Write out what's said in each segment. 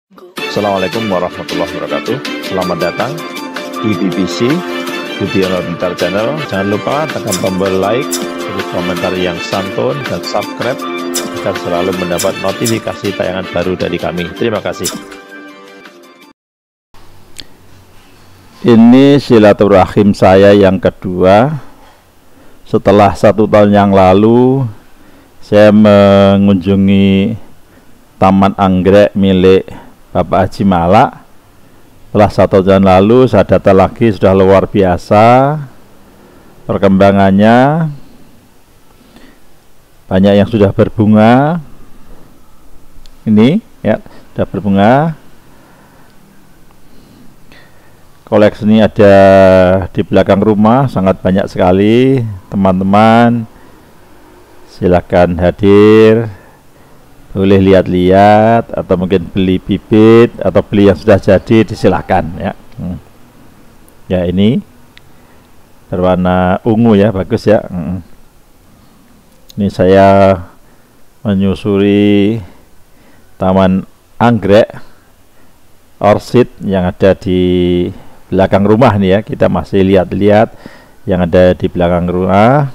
Assalamualaikum warahmatullahi wabarakatuh. Selamat datang di BBC Budiono Pintar Channel. Jangan lupa tekan tombol like, beri komentar yang santun, dan subscribe agar selalu mendapat notifikasi tayangan baru dari kami. Terima kasih. Ini silaturahim saya yang kedua. Setelah 1 tahun yang lalu saya mengunjungi Taman Anggrek milik Bapak Haji Malak. Setelah 1 tahun lalu saya datang lagi, sudah luar biasa perkembangannya. Banyak yang sudah berbunga. Ini ya, sudah berbunga. Koleksi ini ada di belakang rumah, sangat banyak sekali. Teman-teman silakan hadir, boleh lihat-lihat atau mungkin beli bibit atau beli yang sudah jadi, disilakan ya. Ya, ini berwarna ungu ya, bagus ya. Ini saya menyusuri Taman Anggrek Orchid yang ada di belakang rumah nih ya. Kita masih lihat-lihat yang ada di belakang rumah.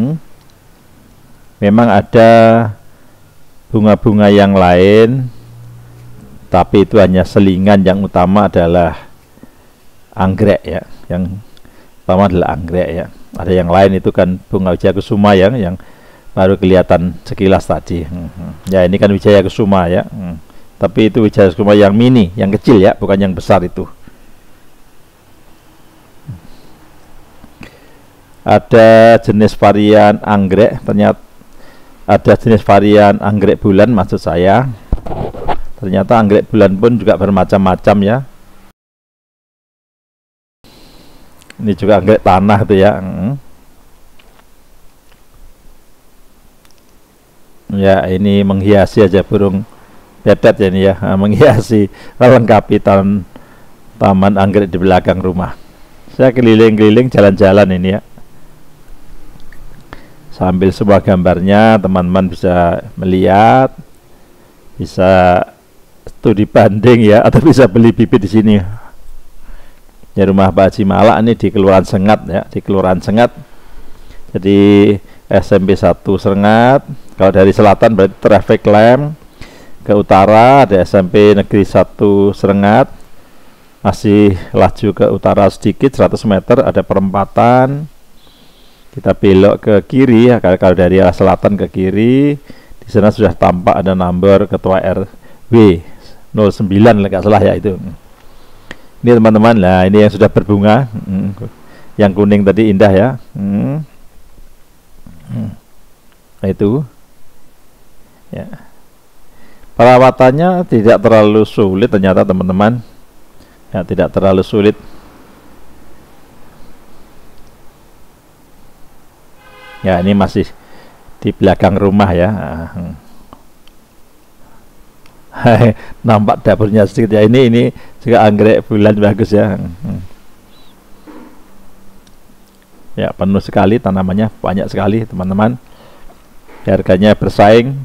Memang ada bunga-bunga yang lain, tapi itu hanya selingan. Yang utama adalah anggrek ya. Yang utama adalah anggrek ya. Ada yang lain itu kan bunga Wijaya Kusuma yang baru kelihatan sekilas tadi. Ya, ini kan Wijaya Kusuma ya. Tapi itu Wijaya Kusuma yang mini, yang kecil ya, bukan yang besar itu. Ada jenis varian anggrek, ternyata ada jenis varian anggrek bulan, maksud saya. Ternyata anggrek bulan pun juga bermacam-macam ya. Ini juga anggrek tanah tuh ya. Ya, ini menghiasi aja burung betet ya, ini ya, menghiasi, melengkapi taman anggrek di belakang rumah. Saya keliling-keliling jalan-jalan ini ya, sambil semua gambarnya teman-teman bisa melihat, bisa studi banding ya, atau bisa beli bibit di sini. Ya, rumah Pak Haji Malak ini di Kelurahan Sengat ya, di Kelurahan Sengat. Jadi SMP 1 Sengat. Kalau dari selatan berarti traffic lamp. Ke utara ada SMP Negeri 1 Sengat. Masih laju ke utara sedikit 100 meter ada perempatan. Kita belok ke kiri ya, kalau dari arah selatan ke kiri, di sana sudah tampak ada nomor ketua RW 09 nggak salah ya itu. Ini teman-teman lah, ini yang sudah berbunga. Yang kuning tadi indah ya. Nah, itu ya. Perawatannya tidak terlalu sulit ternyata teman-teman. Ya, tidak terlalu sulit. Ya, ini masih di belakang rumah ya. Nampak dapurnya sedikit ya. Ini juga anggrek bulan, bagus ya. Ya, penuh sekali tanamannya, banyak sekali teman-teman. Harganya bersaing,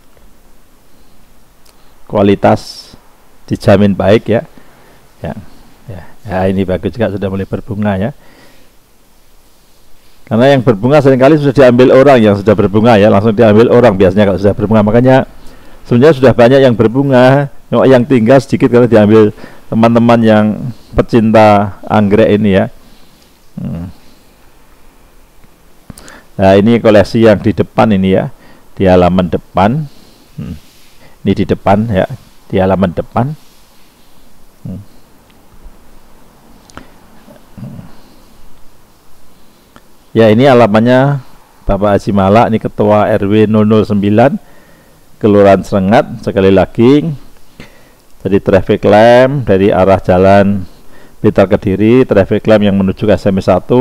kualitas dijamin baik ya. Ya, ini bagus juga, sudah mulai berbunga ya. Karena yang berbunga seringkali sudah diambil orang, yang sudah berbunga ya, langsung diambil orang biasanya kalau sudah berbunga. Makanya sebenarnya sudah banyak yang berbunga, yang tinggal sedikit kalau diambil teman-teman yang pecinta anggrek ini ya. Nah, ini koleksi yang di depan ini ya, di halaman depan. Ini di depan ya, di halaman depan. Ya, ini alamannya Bapak Haji Malak, ini ketua RW 009 Kelurahan Sengat. Sekali lagi, jadi traffic lamp dari arah jalan Blitar Kediri, traffic lamp yang menuju ke SMP 1.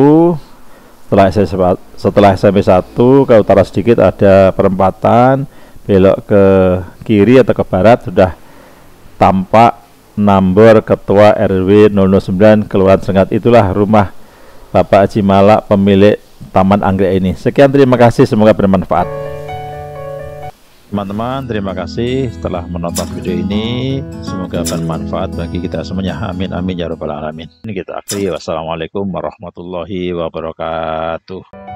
Setelah SMP 1 ke utara sedikit ada perempatan, belok ke kiri atau ke barat sudah tampak nomor ketua RW 009 Kelurahan Sengat. Itulah rumah Bapak Haji Malak, pemilik Taman Anggrek ini. Sekian, terima kasih, semoga bermanfaat. Teman-teman, terima kasih telah menonton video ini. Semoga bermanfaat bagi kita semuanya. Amin, amin, ya rabbal alamin. Ini kita akhiri. Wassalamualaikum warahmatullahi wabarakatuh.